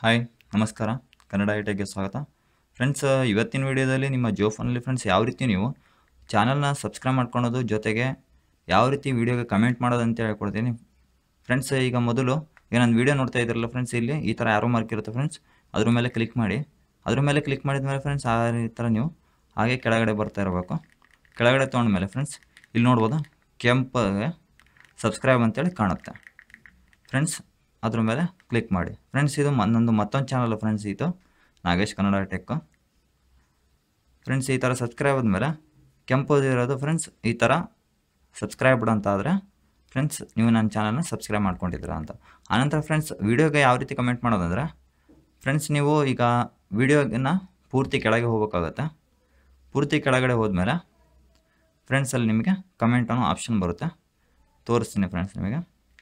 Hi ನಮಸ್ಕಾರ ಕನ್ನಡ ಐಟೆಕ್ಗೆ ಸ್ವಾಗತ friends. ಇವತ್ತಿನ ವಿಡಿಯೋದಲ್ಲಿ ನಿಮ್ಮ ಜೋಫೋನಲ್ಲಿ ಫ್ರೆಂಡ್ಸ್ ಯಾವ ರೀತಿ ನೀವು ಚಾನಲ್ನ ಸಬ್ಸ್ಕ್ರೈಬ್ ಮಾಡ್ಕೊಳೋದು ಜೊತೆಗೆ ಯಾವ ರೀತಿ ವಿಡಿಯೋಗೆ ಕಮೆಂಟ್ ಮಾಡೋದು ಅಂತ ಹೇಳ್ಕೊಡ್ತೀನಿ ಫ್ರೆಂಡ್ಸ್. ಈಗ ಮೊದಲು ಈಗ ನಾನು ವಿಡಿಯೋ ನೋಡ್ತಾ ಇದ್ರಲ್ಲ ಫ್ರೆಂಡ್ಸ್, ಇಲ್ಲಿ ಈ ಥರ ಆರೋ ಮಾರ್ಕ್ ಇರುತ್ತೆ ಫ್ರೆಂಡ್ಸ್, ಅದ್ರ ಮೇಲೆ ಕ್ಲಿಕ್ ಮಾಡಿ. ಅದ್ರ ಮೇಲೆ ಕ್ಲಿಕ್ ಮಾಡಿದ ಮೇಲೆ ಫ್ರೆಂಡ್ಸ್ ಈ ಥರ ನೀವು ಹಾಗೆ ಕೆಳಗಡೆ ಬರ್ತಾ ಇರಬೇಕು. ಕೆಳಗಡೆ ತೊಗೊಂಡ್ಮೇಲೆ ಫ್ರೆಂಡ್ಸ್ ಇಲ್ಲಿ ನೋಡ್ಬೋದು ಕೆಂಪಗೆ ಸಬ್ಸ್ಕ್ರೈಬ್ ಅಂತೇಳಿ ಕಾಣುತ್ತೆ ಫ್ರೆಂಡ್ಸ್. ಅದ್ರ ಮೇಲೆ ಕ್ಲಿಕ್ ಮಾಡಿ ಫ್ರೆಂಡ್ಸ್. ಇದು ನನ್ನದು ಮತ್ತೊಂದು ಚಾನಲ್ ಫ್ರೆಂಡ್ಸ್, ಇದು ನಾಗೇಶ್ ಕನ್ನಡ ಟೆಕ್ ಫ್ರೆಂಡ್ಸ್. ಈ ಥರ ಸಬ್ಸ್ಕ್ರೈಬ್ ಆದಮೇಲೆ ಕೆಂಪು ಇರೋದು ಫ್ರೆಂಡ್ಸ್, ಈ ಥರ ಸಬ್ಸ್ಕ್ರೈಬ್ಡ್ ಅಂತ ಆದರೆ ಫ್ರೆಂಡ್ಸ್ ನೀವು ನನ್ನ ಚಾನಲ್ನ ಸಬ್ಸ್ಕ್ರೈಬ್ ಮಾಡ್ಕೊಂಡಿದ್ದೀರಾ ಅಂತ. ಆನಂತರ ಫ್ರೆಂಡ್ಸ್ ವಿಡಿಯೋಗೆ ಯಾವ ರೀತಿ ಕಮೆಂಟ್ ಮಾಡೋದಂದರೆ ಫ್ರೆಂಡ್ಸ್, ನೀವು ಈಗ ವಿಡಿಯೋನ ಪೂರ್ತಿ ಕೆಳಗೆ ಹೋಗಬೇಕಾಗತ್ತೆ. ಪೂರ್ತಿ ಕೆಳಗಡೆ ಹೋದ್ಮೇಲೆ ಫ್ರೆಂಡ್ಸ್ ಅಲ್ಲಿ ನಿಮಗೆ ಕಮೆಂಟ್ ಅನ್ನೋ ಆಪ್ಷನ್ ಬರುತ್ತೆ, ತೋರಿಸ್ತೀನಿ ಫ್ರೆಂಡ್ಸ್ ನಿಮಗೆ.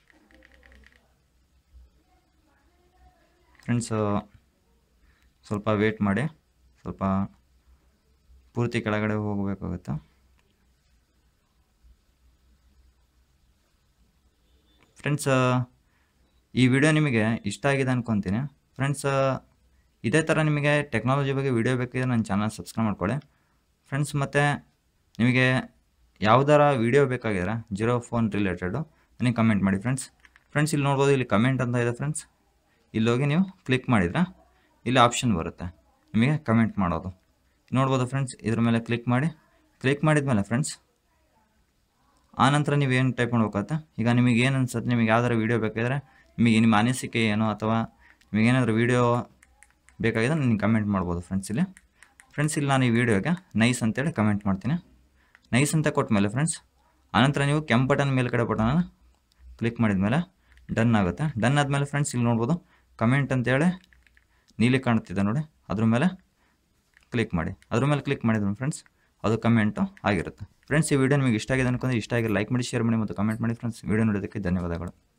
ಫ್ರೆಂಡ್ಸ್ ಸ್ವಲ್ಪ ವೇಟ್ ಮಾಡಿ, ಸ್ವಲ್ಪ ಪೂರ್ತಿ ಕೆಳಗಡೆ ಹೋಗಬೇಕಾಗುತ್ತೆ. ಫ್ರೆಂಡ್ಸ್ ಈ ವಿಡಿಯೋ ನಿಮಗೆ ಇಷ್ಟ ಆಗಿದೆ ಅಂದ್ಕೊತೀನಿ ಫ್ರೆಂಡ್ಸ್. ಇದೇ ಥರ ನಿಮಗೆ ಟೆಕ್ನಾಲಜಿ ಬಗ್ಗೆ ವಿಡಿಯೋ ಬೇಕಿದ್ರೆ ನನ್ನ ಚಾನಲ್ ಸಬ್ಸ್ಕ್ರೈಬ್ ಮಾಡ್ಕೊಳ್ಳಿ ಫ್ರೆಂಡ್ಸ್. ಮತ್ತು ನಿಮಗೆ ಯಾವುದಾರ ವಿಡಿಯೋ ಬೇಕಾಗಿದ್ರೆ ಜಿರೋ ಫೋನ್ ರಿಲೇಟೆಡು ನನಗೆ ಕಮೆಂಟ್ ಮಾಡಿ ಫ್ರೆಂಡ್ಸ್. ಫ್ರೆಂಡ್ಸ್ ಇಲ್ಲಿ ನೋಡ್ಬೋದು, ಇಲ್ಲಿ ಕಮೆಂಟ್ ಅಂತ ಇದೆ ಫ್ರೆಂಡ್ಸ್. ಇಲ್ಲೋಗಿ ನೀವು ಕ್ಲಿಕ್ ಮಾಡಿದರೆ ಇಲ್ಲಿ ಆಪ್ಷನ್ ಬರುತ್ತೆ ನಿಮಗೆ ಕಮೆಂಟ್ ಮಾಡೋದು, ನೋಡ್ಬೋದು ಫ್ರೆಂಡ್ಸ್. ಇದ್ರ ಮೇಲೆ ಕ್ಲಿಕ್ ಮಾಡಿ. ಕ್ಲಿಕ್ ಮಾಡಿದ್ಮೇಲೆ ಫ್ರೆಂಡ್ಸ್ ಆನಂತರ ನೀವೇನು ಟೈಪ್ ಮಾಡ್ಬೇಕಾಗತ್ತೆ. ಈಗ ನಿಮಗೆ ಏನು ಅನ್ಸುತ್ತೆ, ನಿಮಗೆ ಯಾವ್ದಾರು ವೀಡಿಯೋ ಬೇಕಾದರೆ, ನಿಮಗೆ ನಿಮ್ಮ ಅನಿಸಿಕೆ ಏನೋ ಅಥವಾ ನಿಮಗೇನಾದರೂ ವೀಡಿಯೋ ಬೇಕಾಗಿದ್ರೆ ನೀವು ಕಮೆಂಟ್ ಮಾಡ್ಬೋದು ಫ್ರೆಂಡ್ಸ್. ಇಲ್ಲಿ ಫ್ರೆಂಡ್ಸ್ ಇಲ್ಲಿ ನಾನು ಈ ವಿಡಿಯೋಗೆ ನೈಸ್ ಅಂತೇಳಿ ಕಮೆಂಟ್ ಮಾಡ್ತೀನಿ. ನೈಸ್ ಅಂತ ಕೊಟ್ಟಮೇಲೆ ಫ್ರೆಂಡ್ಸ್ ಆನಂತರ ನೀವು ಕೆಂಪು ಬಟನ್ ಮೇಲ್ಗಡೆ ಬಟನನ್ನು ಕ್ಲಿಕ್ ಮಾಡಿದ್ಮೇಲೆ ಡನ್ ಆಗುತ್ತೆ. ಡನ್ ಆದಮೇಲೆ ಫ್ರೆಂಡ್ಸ್ ಇಲ್ಲಿ ನೋಡ್ಬೋದು ಕಮೆಂಟ್ ಅಂತೇಳಿ ನೀಲಿ ಕಾಣ್ತಿದೆ ನೋಡಿ, ಅದ್ರ ಮೇಲೆ ಕ್ಲಿಕ್ ಮಾಡಿ. ಅದ್ರ ಮೇಲೆ ಕ್ಲಿಕ್ ಮಾಡಿದ್ರೆ ಫ್ರೆಂಡ್ಸ್ ಅದು ಕಮೆಂಟು ಆಗಿರುತ್ತೆ ಫ್ರೆಂಡ್ಸ್. ಈ ವಿಡಿಯೋ ನಿಮಗೆ ಇಷ್ಟ ಆಗಿದೆ ಅನ್ಕೊಂಡ್ರೆ ಇಷ್ಟ ಆಗಿ ಲೈಕ್ ಮಾಡಿ, ಶೇರ್ ಮಾಡಿ ಮತ್ತು ಕಮೆಂಟ್ ಮಾಡಿ ಫ್ರೆಂಡ್ಸ್. ವಿಡಿಯೋ ನೋಡೋದಕ್ಕೆ ಧನ್ಯವಾದಗಳು.